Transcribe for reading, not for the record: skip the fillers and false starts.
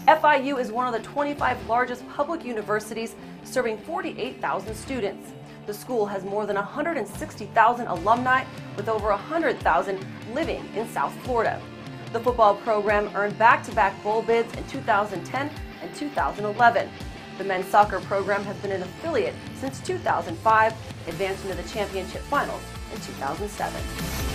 FIU is one of the 25 largest public universities, serving 48,000 students. The school has more than 160,000 alumni, with over 100,000 living in South Florida. The football program earned back-to-back bowl bids in 2010 and 2011. The men's soccer program has been an affiliate since 2005, advancing to the championship finals in 2007.